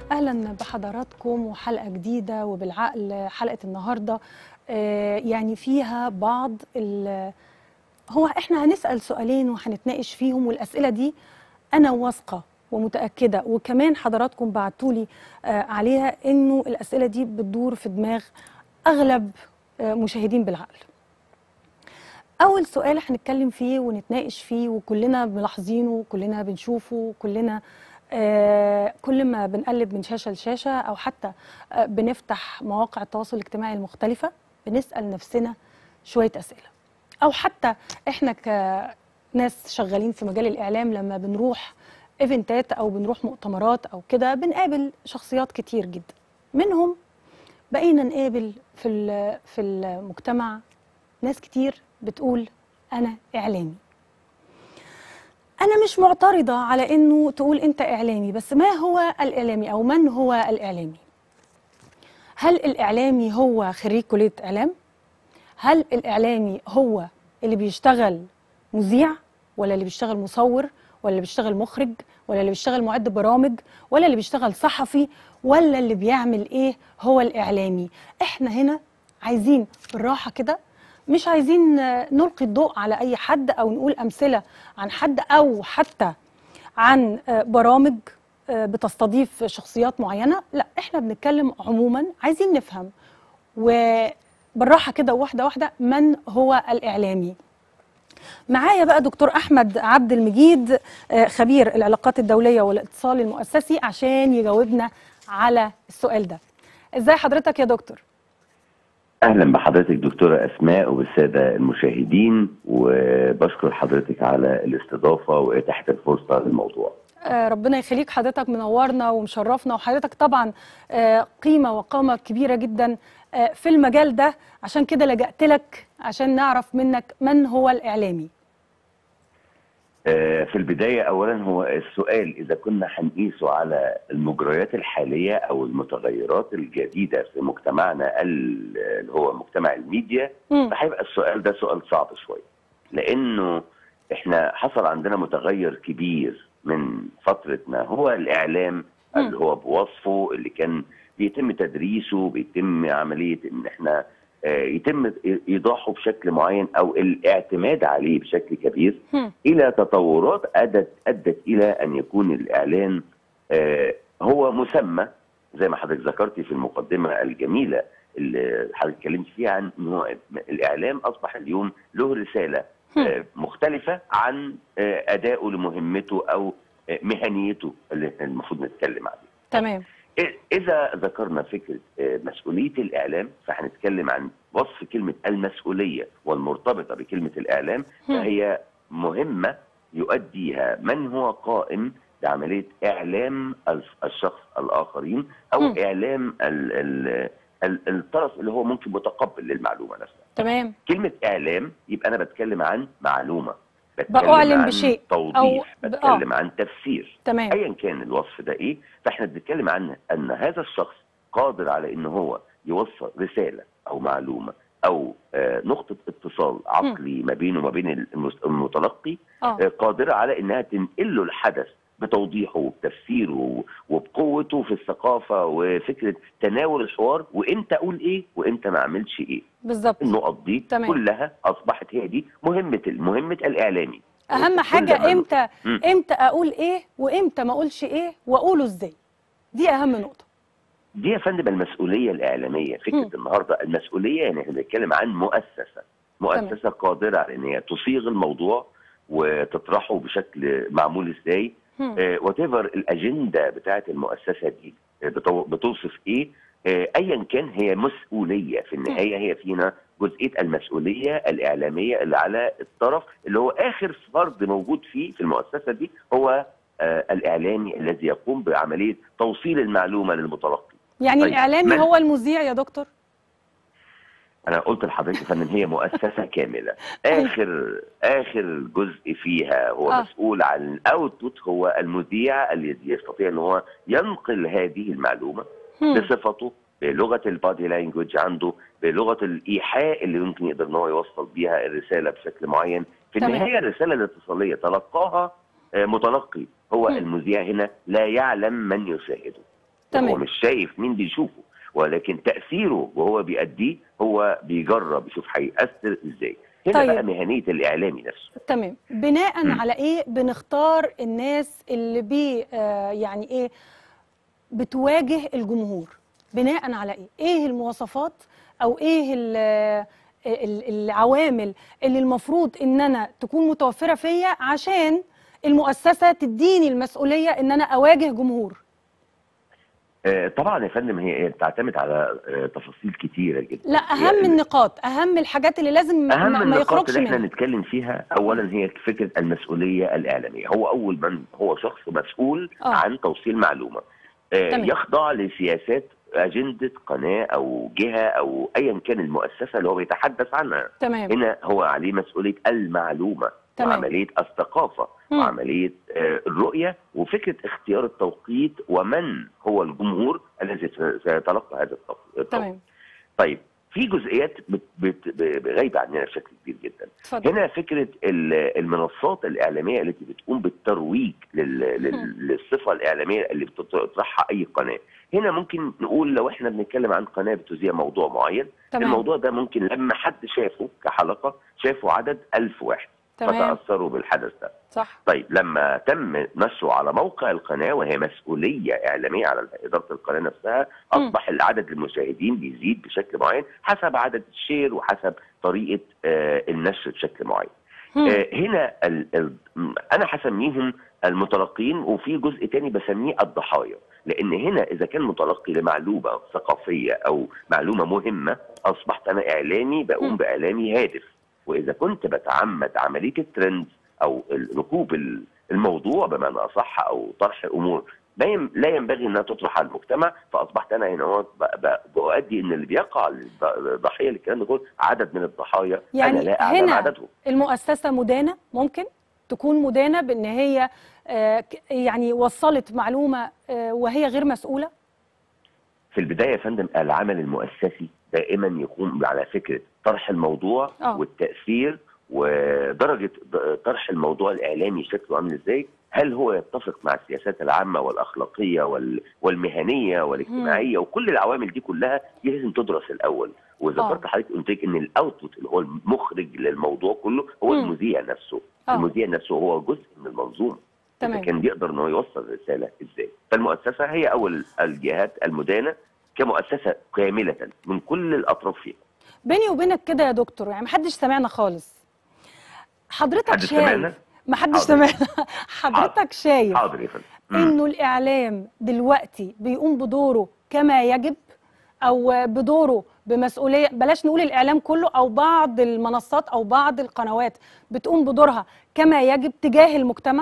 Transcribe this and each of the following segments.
أهلا بحضراتكم وحلقة جديدة وبالعقل. حلقة النهاردة يعني فيها بعض هو احنا هنسأل سؤالين وهنتناقش فيهم، والأسئلة دي أنا واثقة ومتأكدة، وكمان حضراتكم بعتولي عليها إنه الأسئلة دي بتدور في دماغ أغلب مشاهدين بالعقل. أول سؤال هنتكلم فيه ونتناقش فيه وكلنا ملاحظينه وكلنا بنشوفه وكلنا كل ما بنقلب من شاشة لشاشة أو حتى بنفتح مواقع التواصل الاجتماعي المختلفة بنسأل نفسنا شوية أسئلة، أو حتى إحنا كناس شغالين في مجال الإعلام لما بنروح إيفنتات أو بنروح مؤتمرات أو كده بنقابل شخصيات كتير جدا. منهم بقينا نقابل في المجتمع ناس كتير بتقول أنا إعلامي. أنا مش معترضة على إنه تقول أنت إعلامي، بس ما هو الإعلامي أو من هو الإعلامي؟ هل الإعلامي هو خريج كلية إعلام؟ هل الإعلامي هو اللي بيشتغل مذيع، ولا اللي بيشتغل مصور، ولا اللي بيشتغل مخرج، ولا اللي بيشتغل معد برامج، ولا اللي بيشتغل صحفي، ولا اللي بيعمل إيه هو الإعلامي؟ إحنا هنا عايزين بالراحة كده، مش عايزين نلقي الضوء على أي حد أو نقول أمثلة عن حد أو حتى عن برامج بتستضيف شخصيات معينة. لا، إحنا بنتكلم عموما، عايزين نفهم وبالراحة كده واحدة واحدة من هو الإعلامي. معايا بقى دكتور أحمد عبد المجيد، خبير العلاقات الدولية والاتصال المؤسسي، عشان يجاوبنا على السؤال ده. إزاي حضرتك يا دكتور؟ اهلا بحضرتك دكتوره اسماء وبالساده المشاهدين، وبشكر حضرتك على الاستضافه واتاحه الفرصه للموضوع. ربنا يخليك، حضرتك منورنا ومشرفنا، وحضرتك طبعا قيمه وقامه كبيره جدا في المجال ده، عشان كده لجأت لك عشان نعرف منك من هو الاعلامي. في البدايه اولا هو السؤال اذا كنا هنقيسه على المجريات الحاليه او المتغيرات الجديده في مجتمعنا اللي هو مجتمع الميديا، فهيبقى السؤال ده سؤال صعب شويه، لانه احنا حصل عندنا متغير كبير من فتره ما هو الاعلام اللي هو بوصفه اللي كان بيتم تدريسه، بيتم عمليه ان احنا يتم ايضاحه بشكل معين او الاعتماد عليه بشكل كبير، الى تطورات ادت الى ان يكون الاعلام هو مسمى زي ما حضرتك ذكرتي في المقدمه الجميله اللي حضرتك اتكلمت فيها، عن انه الاعلام اصبح اليوم له رساله مختلفه عن ادائه لمهمته او مهنيته اللي المفروض نتكلم عليه. تمام. إذا ذكرنا فكرة مسؤولية الإعلام، فهنتكلم عن وصف كلمة المسؤولية والمرتبطة بكلمة الإعلام، فهي مهمة يؤديها من هو قائم بعملية إعلام الشخص الآخرين أو إعلام الطرف اللي هو ممكن متقبل للمعلومة نفسها. تمام. كلمة إعلام يبقى أنا بتكلم عن معلومة، بأعلن بشيء، توضيح، بتكلم عن تفسير. تمام. ايا كان الوصف ده ايه، فاحنا بنتكلم عن ان هذا الشخص قادر على ان هو يوصل رساله او معلومه او نقطه اتصال عقلي ما بينه وما بين المتلقي، قادره على انها تنقل له الحدث بتوضيحه وبتفسيره وبقوته في الثقافه وفكره تناول الحوار، وامتى اقول ايه وامتى ما اعملش ايه. بالظبط. النقط دي كلها اصبحت هي دي مهمه الاعلامي. اهم حاجه امتى اقول ايه وامتى ما اقولش ايه واقوله ازاي، دي اهم نقطه. دي يا فندم المسؤوليه الاعلاميه. فكره النهارده المسؤوليه، يعني احنا بنتكلم عن مؤسسه قادره على ان هي تصيغ الموضوع وتطرحه بشكل معمول ازاي، وات ايفر الاجنده بتاعت المؤسسه دي بتوصف ايه، ايا كان هي مسؤوليه في النهايه. هي فينا جزئيه المسؤوليه الاعلاميه اللي على الطرف اللي هو اخر فرد موجود فيه في المؤسسه دي، هو الاعلامي الذي يقوم بعمليه توصيل المعلومه للمتلقي. يعني الاعلامي هو المذيع يا دكتور؟ انا قلت لحضرتك يا فندم هي مؤسسه كامله. اخر جزء فيها هو مسؤول عن الاوتبوت، هو المذيع الذي يستطيع ان هو ينقل هذه المعلومه بصفته، بلغه البادي لانجوج عنده، بلغه الايحاء اللي يمكن يقدر ان هو يوصل بيها الرساله بشكل معين. في النهايه الرساله الاتصاليه تلقاها متلقي، هو المذيع هنا لا يعلم من يشاهده. تمام. هو مش شايف مين بيشوفه، ولكن تاثيره وهو بيأديه هو بيجرب يشوف هيأثر ازاي. هنا بقى طيب مهنيه الاعلامي نفسه. تمام، بناء مم. على ايه بنختار الناس اللي يعني ايه بتواجه الجمهور؟ بناء على ايه؟ ايه المواصفات او ايه العوامل اللي المفروض ان انا تكون متوفرة فيا عشان المؤسسة تديني المسؤولية ان انا اواجه جمهور؟ طبعا يا فندم، هي بتعتمد على تفاصيل كتيره لا، جدا. اهم النقاط، اهم الحاجات اللي لازم اهم ما النقاط يخرجش اللي احنا منها. نتكلم فيها اولا هي فكره المسؤوليه الاعلاميه. هو اول من هو شخص مسؤول اه عن توصيل معلومه، تمام يخضع لسياسات اجنده قناه او جهه او ايا كان المؤسسه اللي هو بيتحدث عنها. تمام هنا هو عليه مسؤوليه المعلومه تمام. وعمليه الثقافه مم. وعمليه الرؤيه وفكره اختيار التوقيت ومن هو الجمهور الذي سيتلقى هذا التوقيت. تمام طيب، في جزئيات غايبه عننا بشكل كبير جدا. اتفضل. هنا فكره المنصات الاعلاميه التي بتقوم بالترويج للصفه الاعلاميه اللي بتطرحها اي قناه. هنا ممكن نقول لو احنا بنتكلم عن قناه بتذيع موضوع معين، تمام الموضوع ده ممكن لما حد شافه كحلقه شافه عدد 1000 واحد تمام فتاثروا بالحدث ده. صح. طيب، لما تم نشره على موقع القناه وهي مسؤوليه اعلاميه على اداره القناه نفسها، مم. اصبح العدد المشاهدين بيزيد بشكل معين حسب عدد الشير وحسب طريقه النشر بشكل معين. مم. هنا انا هسميهم المتلقين، وفي جزء تاني بسميه الضحايا. لان هنا اذا كان متلقي لمعلومه ثقافيه او معلومه مهمه، اصبحت انا اعلامي بقوم مم. باعلامي هادف. واذا كنت بتعمد عمليه الترند او ركوب الموضوع بمعنى اصح او طرح امور لا ينبغي انها تطرح على المجتمع، فاصبحت انا هنا بؤدي ان اللي بيقع ضحيه للكلام ده كله عدد من الضحايا انا يعني لا اعلم هنا عددهم. المؤسسة مدانة، ممكن تكون مدانة بأن هي يعني وصلت معلومة وهي غير مسؤولة؟ في البدايه يا فندم، العمل المؤسسي دائما يقوم على فكره طرح الموضوع والتاثير ودرجه طرح الموضوع الاعلامي شكله عامل ازاي. هل هو يتفق مع السياسات العامه والاخلاقيه والمهنيه والاجتماعيه وكل العوامل دي كلها؟ دي لازم تدرس الاول. وذكرت حضرتك قلت لك ان الاوتبوت اللي هو المخرج للموضوع كله هو المذيع نفسه. المذيع نفسه هو جزء من المنظومه. إذا كان بيقدر انه يوصل الرساله ازاي. فالمؤسسه هي اول الجهات المدانه كمؤسسه كامله من كل الاطراف فيها. بيني وبينك كده يا دكتور، يعني محدش سمعنا خالص. حضرتك شايف سمعنا؟ محدش سمعنا. حضرتك شايف حاضر يا فندم انه الاعلام دلوقتي بيقوم بدوره كما يجب، او بدوره بمسؤوليه؟ بلاش نقول الاعلام كله، او بعض المنصات او بعض القنوات بتقوم بدورها كما يجب تجاه المجتمع؟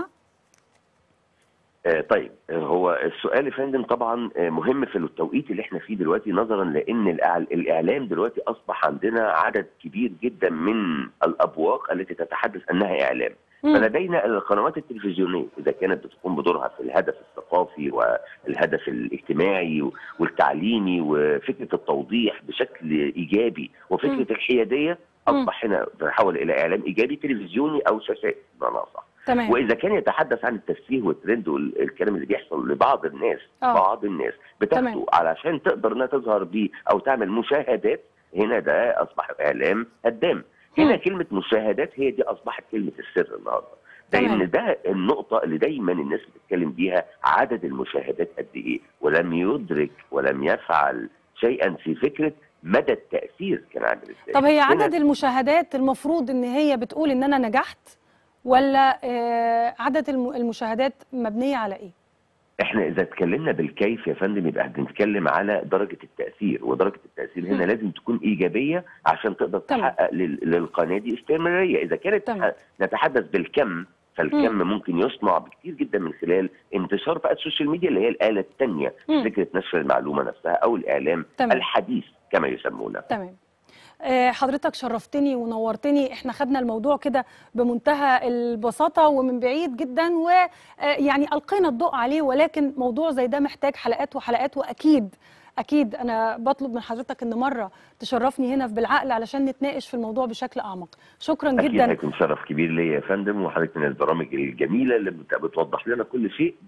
طيب، هو السؤال يا فندم طبعا مهم في التوقيت اللي احنا فيه دلوقتي، نظرا لان الاعلام دلوقتي اصبح عندنا عدد كبير جدا من الابواق التي تتحدث انها اعلام. فلدينا القنوات التلفزيونيه اذا كانت بتقوم بدورها في الهدف الثقافي والهدف الاجتماعي والتعليمي وفكره التوضيح بشكل ايجابي وفكره الحياديه، اصبح هنا بنحول الى اعلام ايجابي تلفزيوني او شاشات بمعنى اصح. تمام. واذا كان يتحدث عن التسفيه والترند والكلام اللي بيحصل لبعض الناس، بعض الناس بتاخده علشان تقدر انها تظهر بيه او تعمل مشاهدات، هنا ده اصبح اعلام هدام. هنا كلمه مشاهدات هي دي اصبحت كلمه السر النهارده، لان ده النقطه اللي دايما الناس بتتكلم بيها، عدد المشاهدات قد ايه، ولم يدرك ولم يفعل شيئا في فكره مدى التاثير كان عامل ازاي. طب هي عدد المشاهدات المفروض ان هي بتقول ان انا نجحت، ولا عدد المشاهدات مبنيه على ايه؟ احنا اذا اتكلمنا بالكيف يا فندم يبقى بنتكلم على درجه التاثير، ودرجه التاثير هنا لازم تكون ايجابيه عشان تقدر تحقق للقناه دي استمراريه. اذا كانت نتحدث بالكم، فالكم ممكن يصنع بكتير جدا من خلال انتشار بقى السوشيال ميديا اللي هي الاله الثانيه في فكره نشر المعلومه نفسها او الاعلام الحديث كما يسمونه. تمام. حضرتك شرفتني ونورتني. احنا خدنا الموضوع كده بمنتهى البساطة ومن بعيد جدا، ويعني ألقينا الضوء عليه، ولكن موضوع زي ده محتاج حلقات وحلقات. وأكيد أكيد أنا بطلب من حضرتك إن مرة تشرفني هنا في بالعقل علشان نتناقش في الموضوع بشكل أعمق. شكرا جدا. أكيد هيكون شرف كبير ليا يا فندم، وحضرتك من البرامج الجميلة اللي بتوضح لنا كل شيء بالعقل.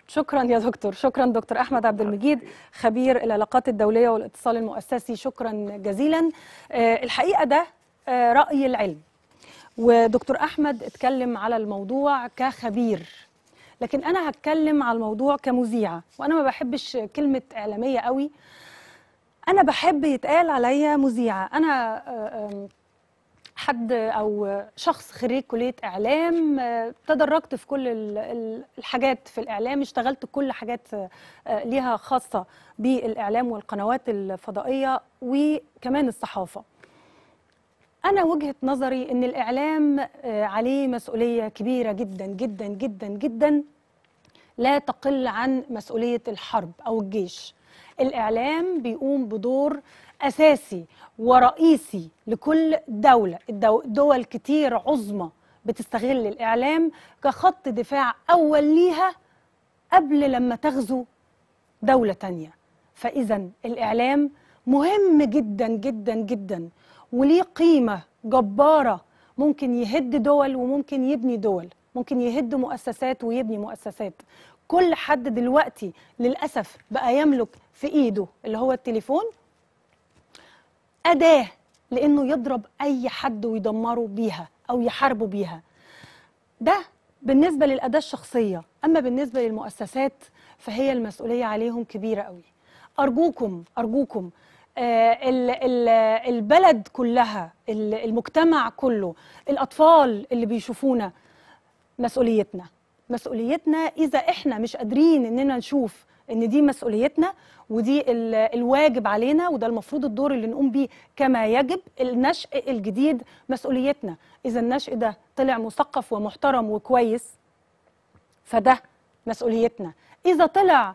شكرا يا دكتور، شكرا دكتور أحمد عبد المجيد، خبير العلاقات الدولية والاتصال المؤسسي، شكرا جزيلا. الحقيقة ده رأي العلم، ودكتور أحمد اتكلم على الموضوع كخبير، لكن أنا هتكلم على الموضوع كمذيعة، وأنا ما بحبش كلمة إعلامية قوي، أنا بحب يتقال عليا مذيعة. أنا حد أو شخص خريج كلية إعلام، تدرجت في كل الحاجات في الإعلام، اشتغلت كل حاجات ليها خاصة بالإعلام والقنوات الفضائية وكمان الصحافة. أنا وجهة نظري إن الإعلام عليه مسؤولية كبيرة جدا جدا جدا جدا، لا تقل عن مسؤولية الحرب أو الجيش. الإعلام بيقوم بدور أساسي ورئيسي لكل دولة. دول كتير عظمى بتستغل الإعلام كخط دفاع أول ليها قبل لما تغزو دولة تانية. فإذا الإعلام مهم جدا جدا جدا، وليه قيمة جبارة، ممكن يهد دول وممكن يبني دول، ممكن يهد مؤسسات ويبني مؤسسات. كل حد دلوقتي للأسف بقى يملك في إيده اللي هو التليفون أداة لأنه يضرب أي حد ويدمره بيها أو يحاربه بيها. ده بالنسبة للأداة الشخصية. أما بالنسبة للمؤسسات فهي المسؤولية عليهم كبيرة قوي. أرجوكم أرجوكم، البلد كلها، المجتمع كله، الأطفال اللي بيشوفونا، مسؤوليتنا. مسؤوليتنا إذا إحنا مش قادرين إننا نشوف إن دي مسؤوليتنا ودي الواجب علينا، وده المفروض الدور اللي نقوم بيه كما يجب. النشء الجديد مسؤوليتنا. إذا النشء ده طلع مثقف ومحترم وكويس فده مسؤوليتنا. إذا طلع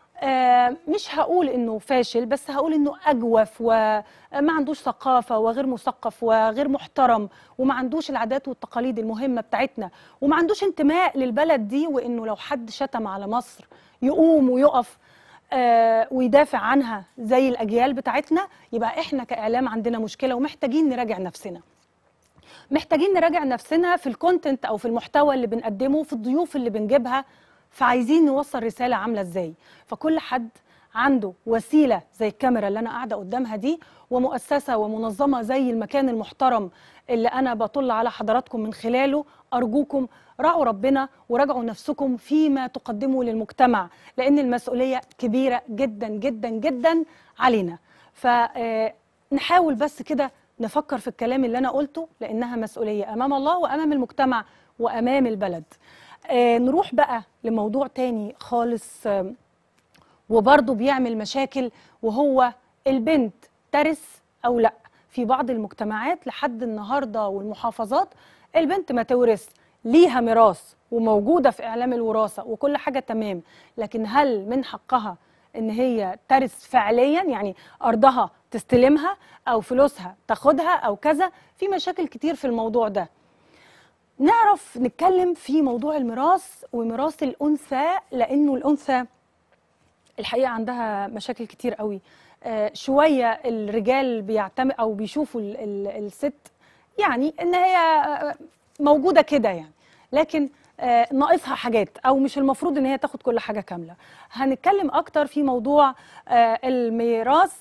مش هقول إنه فاشل، بس هقول إنه أجوف وما عندوش ثقافة وغير مثقف وغير محترم وما عندوش العادات والتقاليد المهمة بتاعتنا وما عندوش انتماء للبلد دي، وإنه لو حد شتم على مصر يقوم ويقف ويدافع عنها زي الأجيال بتاعتنا، يبقى إحنا كإعلام عندنا مشكلة ومحتاجين نراجع نفسنا. محتاجين نراجع نفسنا في الكونتنت أو في المحتوى اللي بنقدمه، في الضيوف اللي بنجيبها، فعايزين نوصل رسالة عاملة ازاي. فكل حد عنده وسيلة زي الكاميرا اللي أنا قاعدة قدامها دي، ومؤسسة ومنظمة زي المكان المحترم اللي أنا بطل على حضراتكم من خلاله. أرجوكم راعوا ربنا وراجعوا نفسكم فيما تقدموا للمجتمع، لأن المسؤولية كبيرة جدا جدا جدا علينا. فنحاول بس كده نفكر في الكلام اللي أنا قلته، لأنها مسؤولية أمام الله وأمام المجتمع وأمام البلد. نروح بقى لموضوع تاني خالص، وبرضه بيعمل مشاكل، وهو البنت ترث أو لأ. في بعض المجتمعات لحد النهاردة والمحافظات البنت ما تورث، ليها ميراث وموجودة في إعلام الوراثة وكل حاجة تمام، لكن هل من حقها إن هي ترث فعليا؟ يعني أرضها تستلمها أو فلوسها تاخدها أو كذا. في مشاكل كتير في الموضوع ده. نعرف نتكلم في موضوع الميراث وميراث الأنثى، لأنه الأنثى الحقيقة عندها مشاكل كتير قوي. شوية الرجال بيعتمد أو بيشوفوا الست يعني إن هي موجودة كده يعني، لكن ناقصها حاجات أو مش المفروض إن هي تاخد كل حاجة كاملة. هنتكلم أكتر في موضوع الميراث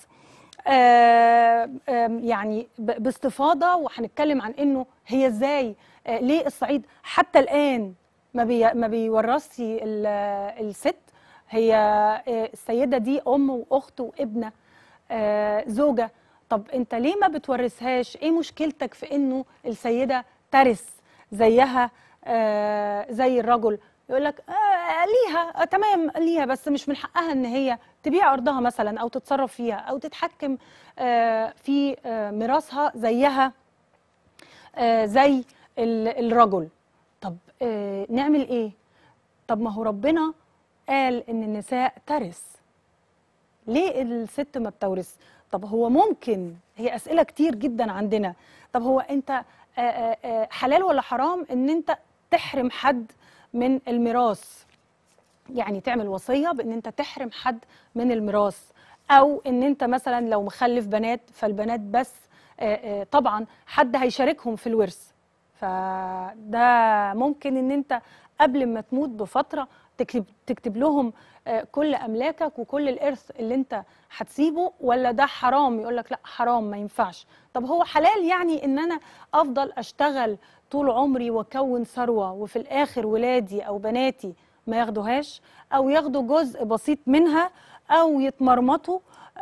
يعني باستفاضة، وهنتكلم عن إنه هي إزاي ليه الصعيد حتى الآن ما بيورثش الست. هي السيدة دي أم وأخت وابنة زوجة. طب أنت ليه ما بتورثهاش؟ إيه مشكلتك في إنه السيدة ترث زيها زي الرجل؟ يقول لك ليها تمام، ليها، بس مش من حقها إن هي تبيع أرضها مثلا أو تتصرف فيها أو تتحكم في ميراثها زيها زي الرجل. طب نعمل إيه؟ طب ما هو ربنا قال إن النساء ترث، ليه الست ما بتورث؟ طب هو ممكن، هي أسئلة كتير جدا عندنا. طب هو أنت حلال ولا حرام إن أنت تحرم حد من الميراث؟ يعني تعمل وصية بإن أنت تحرم حد من الميراث، أو إن أنت مثلا لو مخلف بنات فالبنات بس طبعا حد هيشاركهم في الورث. فده ممكن إن أنت قبل ما تموت بفترة تكتب لهم كل املاكك وكل الارث اللي انت هتسيبه، ولا ده حرام؟ يقول لك لا حرام ما ينفعش. طب هو حلال يعني ان انا افضل اشتغل طول عمري واكون ثروه وفي الاخر ولادي او بناتي ما ياخدوهاش، او ياخدوا جزء بسيط منها، او يتمرمطوا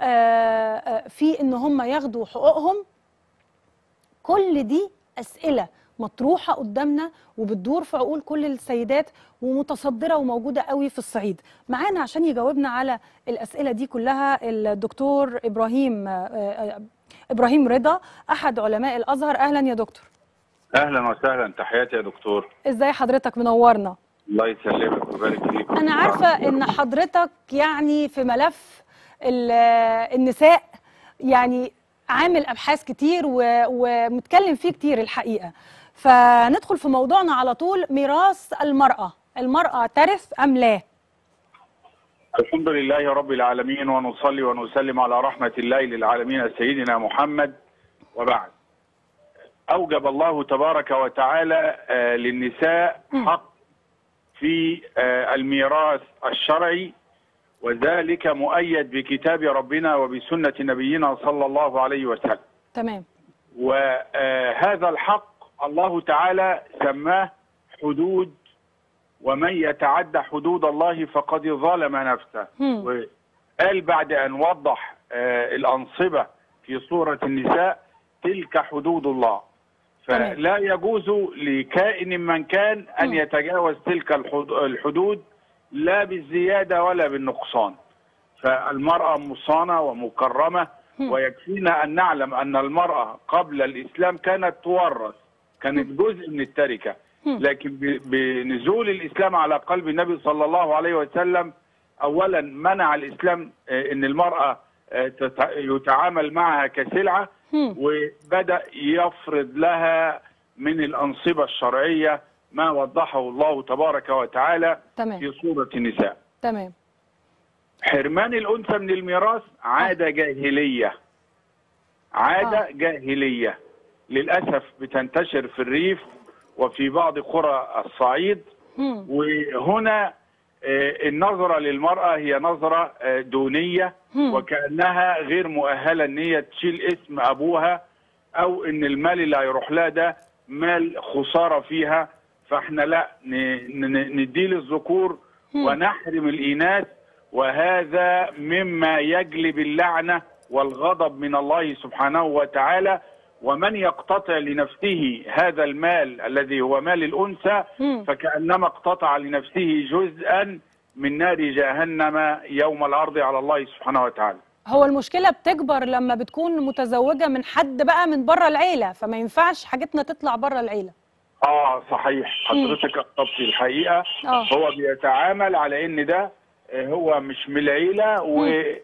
في ان هم ياخدوا حقوقهم؟ كل دي اسئله مطروحه قدامنا وبتدور في عقول كل السيدات ومتصدره وموجوده قوي في الصعيد. معانا عشان يجاوبنا على الاسئله دي كلها الدكتور ابراهيم رضا، احد علماء الازهر. اهلا يا دكتور. اهلا وسهلا، تحياتي يا دكتور. ازاي حضرتك؟ منورنا. الله يسلمك ويبارك فيك. انا عارفه ان حضرتك يعني في ملف النساء يعني عامل ابحاث كتير ومتكلم فيه كتير الحقيقه. فندخل في موضوعنا على طول. ميراث المرأة ترث ام لا؟ الحمد لله رب العالمين، ونصلي ونسلم على رحمة الله للعالمين سيدنا محمد، وبعد. أوجب الله تبارك وتعالى للنساء حق في الميراث الشرعي، وذلك مؤيد بكتاب ربنا وبسنة نبينا صلى الله عليه وسلم. تمام. وهذا الحق الله تعالى سماه حدود، ومن يتعدى حدود الله فقد ظلم نفسه. وقال بعد أن وضح الأنصبة في سورة النساء: تلك حدود الله. فلا يجوز لكائن من كان أن يتجاوز تلك الحدود، لا بالزيادة ولا بالنقصان. فالمرأة مصانة ومكرمة، ويكفينا أن نعلم أن المرأة قبل الإسلام كانت تورث، كانت جزء من التركة، لكن بنزول الإسلام على قلب النبي صلى الله عليه وسلم أولا منع الإسلام أن المرأة يتعامل معها كسلعة، وبدأ يفرض لها من الأنصبة الشرعية ما وضحه الله تبارك وتعالى في سورة النساء. تمام. حرمان الأنثى من الميراث عادة جاهلية، عادة جاهلية للأسف بتنتشر في الريف وفي بعض قرى الصعيد. وهنا النظرة للمرأة هي نظرة دونية، وكأنها غير مؤهلة ان هي تشيل اسم أبوها، أو ان المال اللي هيروح لها ده مال خسارة فيها. فاحنا لا ندي للذكور ونحرم الإناث، وهذا مما يجلب اللعنة والغضب من الله سبحانه وتعالى. ومن يقتطع لنفسه هذا المال الذي هو مال الأنثى فكأنما اقتطع لنفسه جزءا من نار جهنم يوم العرض على الله سبحانه وتعالى. هو المشكلة بتكبر لما بتكون متزوجة من حد بقى من بره العيلة، فما ينفعش حاجتنا تطلع بره العيلة. صحيح، حضرتك اخطبتي الحقيقة. هو بيتعامل على ان ده هو مش من العيلة، وهي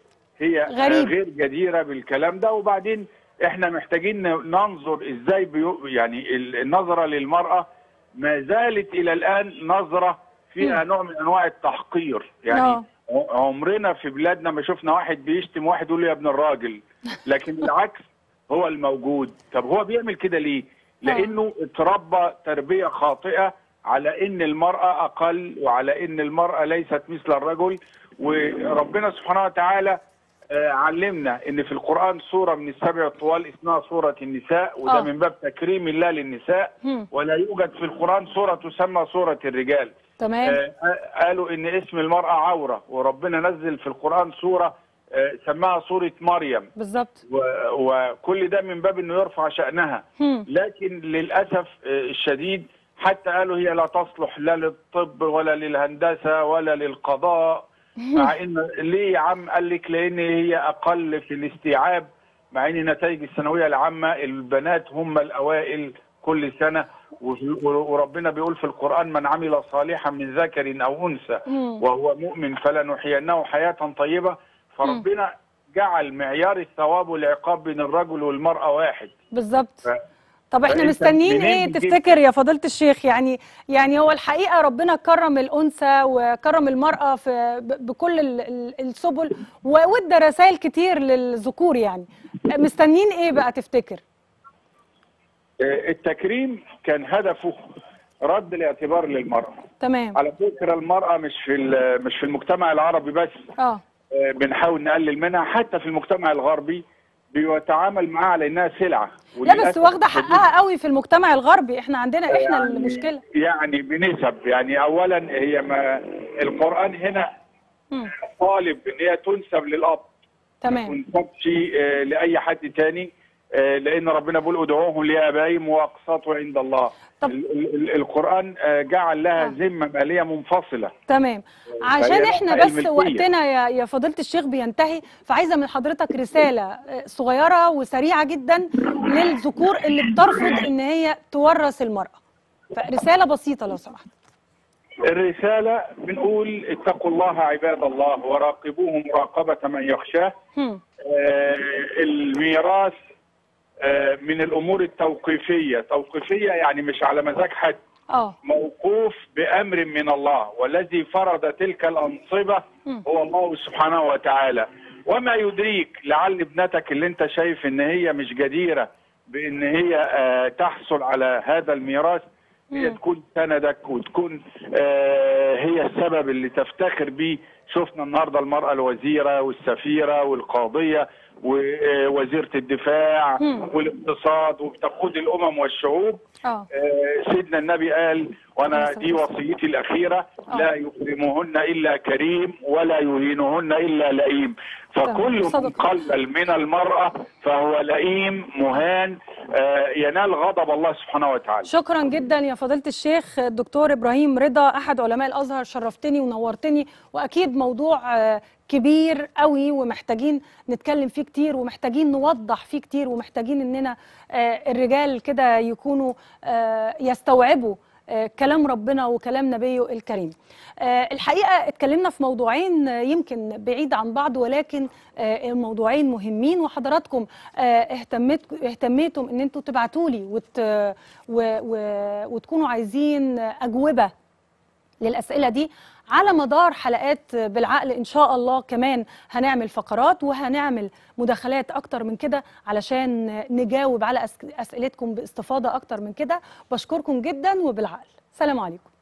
غير جديرة بالكلام ده. وبعدين احنا محتاجين ننظر ازاي يعني النظرة للمرأة ما زالت الى الان نظرة فيها نوع من انواع التحقير. يعني عمرنا في بلادنا ما شفنا واحد بيشتم واحد يقول له يا ابن الراجل، لكن العكس هو الموجود. طب هو بيعمل كده ليه؟ لانه اتربى تربية خاطئة على ان المرأة اقل، وعلى ان المرأة ليست مثل الرجل. وربنا سبحانه وتعالى علمنا ان في القرآن سورة من السبع الطوال اسمها سورة النساء، وده من باب تكريم الله للنساء. ولا يوجد في القرآن سورة تسمى سورة الرجال. تمام. قالوا ان اسم المرأة عورة، وربنا نزل في القرآن سورة سماها سورة مريم. بالظبط. وكل ده من باب انه يرفع شأنها. لكن للأسف الشديد حتى قالوا هي لا تصلح لا للطب ولا للهندسة ولا للقضاء. مع ان ليه يا عم؟ قال لك لان هي اقل في الاستيعاب، مع ان نتائج الثانويه العامه البنات هم الاوائل كل سنه. وربنا بيقول في القران: من عمل صالحا من ذكر او انثى وهو مؤمن فلنحيينه حياه طيبه. فربنا جعل معيار الثواب والعقاب بين الرجل والمراه واحد. بالظبط. طب احنا مستنيين ايه تفتكر يا فضيلة الشيخ؟ يعني هو الحقيقة ربنا كرم الأنثى وكرم المرأة بكل السبل، وادى رسائل كتير للذكور. يعني مستنيين ايه بقى تفتكر؟ التكريم كان هدفه رد الاعتبار للمرأة. تمام. على فكرة المرأة مش في المجتمع العربي بس. بنحاول نقلل منها، حتى في المجتمع الغربي بيتعامل معاها على انها سلعة. لا بس واخده حقها قوي في المجتمع الغربي، احنا عندنا احنا يعني المشكله يعني بنسب. يعني اولا هي ما القرآن هنا طالب ان هي تنسب للاب. تمام. ما تنسبش لاي حد تاني، لان ربنا بيقول ادعوهم لابائهم واقسطوا عند الله. طب القرآن جعل لها ذمه ماليه منفصله. تمام. عشان احنا بس وقتنا يا فضيله الشيخ بينتهي، فعايزه من حضرتك رساله صغيره وسريعه جدا للذكور اللي بترفض ان هي تورث المراه، فرساله بسيطه لو سمحت. الرساله بنقول اتقوا الله عباد الله وراقبوه مراقبه من يخشاه. الميراث من الامور التوقيفيه. توقيفيه يعني مش على مزاج حد، موقوف بامر من الله، والذي فرض تلك الانصبه هو الله سبحانه وتعالى. وما يدريك لعل ابنتك اللي انت شايف ان هي مش جديره بان هي تحصل على هذا الميراث، هي تكون سندك وتكون هي السبب اللي تفتخر بيه. شفنا النهارده المرأة الوزيرة والسفيرة والقاضية ووزيرة الدفاع والاقتصاد وبتقود الأمم والشعوب. سيدنا النبي قال، وأنا دي وصيتي الأخيرة، لا يكرمهن إلا كريم ولا يهينهن إلا لئيم. فكل من قلل من المرأة فهو لئيم مهان ينال غضب الله سبحانه وتعالى. شكرا جدا يا فضيلة الشيخ الدكتور إبراهيم رضا، أحد علماء الأزهر. شرفتني ونورتني، وأكيد موضوع كبير قوي ومحتاجين نتكلم فيه كتير، ومحتاجين نوضح فيه كتير، ومحتاجين إننا الرجال كده يكونوا يستوعبوا كلام ربنا وكلام نبيه الكريم. الحقيقة اتكلمنا في موضوعين يمكن بعيد عن بعض، ولكن الموضوعين مهمين، وحضراتكم اهتميتم ان انتوا تبعتوا لي وتكونوا عايزين أجوبة للأسئلة دي على مدار حلقات بالعقل. إن شاء الله كمان هنعمل فقرات وهنعمل مداخلات أكتر من كده علشان نجاوب على أسئلتكم باستفاضة أكتر من كده. بشكركم جدا، وبالعقل. سلام عليكم.